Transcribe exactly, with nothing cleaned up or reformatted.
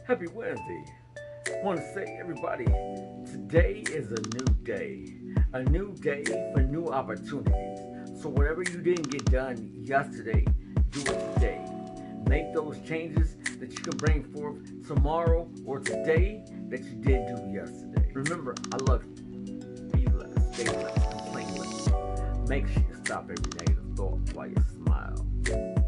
Happy Wednesday. I want to say, everybody, today is a new day. A new day for new opportunities. So whatever you didn't get done yesterday, do it today. Make those changes that you can bring forth tomorrow or today that you did do yesterday. Remember, I love you. Be less, stay less, complain less. Make sure you stop every negative thought while you smile.